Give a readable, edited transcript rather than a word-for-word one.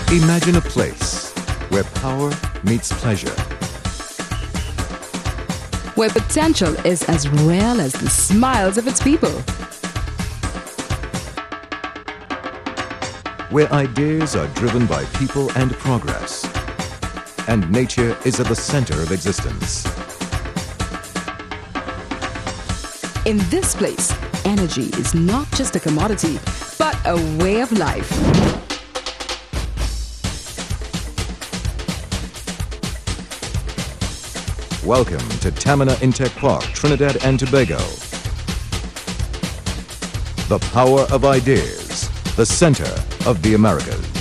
Imagine a place where power meets pleasure, where potential is as real as the smiles of its people, where ideas are driven by people and progress, and nature is at the center of existence. In this place, energy is not just a commodity, but a way of life. Welcome to Tamana InTech Park, Trinidad and Tobago. The power of ideas, the center of the Americas.